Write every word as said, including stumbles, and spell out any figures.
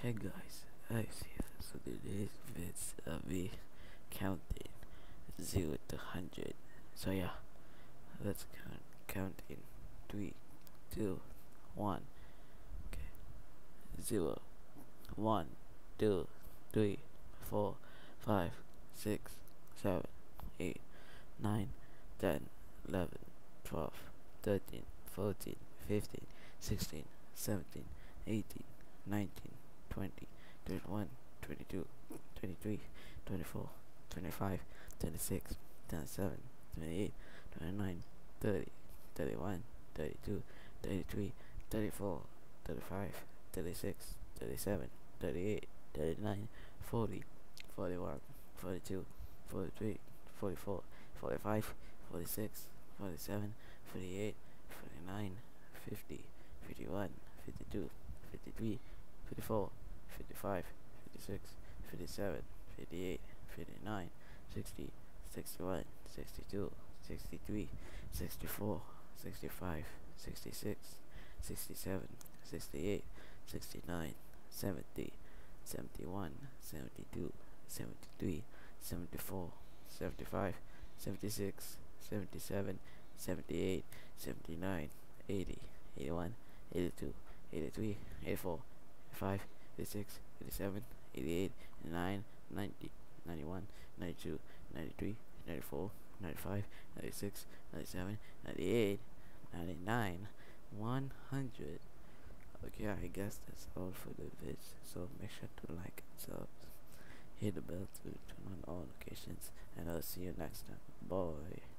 Hey guys, Alex here. So today's vids uh, we counting zero to hundred. So yeah, let's count counting three, two, one. Okay, zero, one, two, three, four, five, six, seven, eight, nine, ten, eleven, twelve, thirteen, fourteen, fifteen, sixteen, seventeen, eighteen, nineteen, twenty, twenty-one, twenty-two, twenty-three, twenty-four, twenty-five, twenty-six, twenty-seven, twenty-eight, twenty-nine, thirty, thirty-one, thirty-two, thirty-three, thirty-four, thirty-five, thirty-six, thirty-seven, thirty-eight, thirty-nine, forty, forty-one, forty-two, forty-three, forty-four, forty-five, forty-six, forty-seven, forty-eight, forty-nine, fifty, fifty-one, fifty-two, fifty-three, fifty-four, fifty-five, fifty-six, fifty-seven, fifty-eight, fifty-nine, sixty, sixty-one, sixty-two, sixty-three, sixty-four, sixty-five, sixty-six, sixty-seven, sixty-eight, sixty-nine, seventy, seventy-one, seventy-two, seventy-three, seventy-four, seventy-five, seventy-six, seventy-seven, seventy-eight, seventy-nine, eighty, eighty-one, eighty-two, eighty-three, eighty-four, eighty-five, eighty-six, eighty-seven, eighty-eight, eighty-nine, ninety, ninety-one, ninety-two, ninety-three, ninety-four, ninety-five, ninety-six, ninety-seven, ninety-eight, ninety-nine, one hundred. Okay, I guess that's all for the vids. So make sure to like and sub, hit the bell to turn on all notifications, and I'll see you next time. Bye.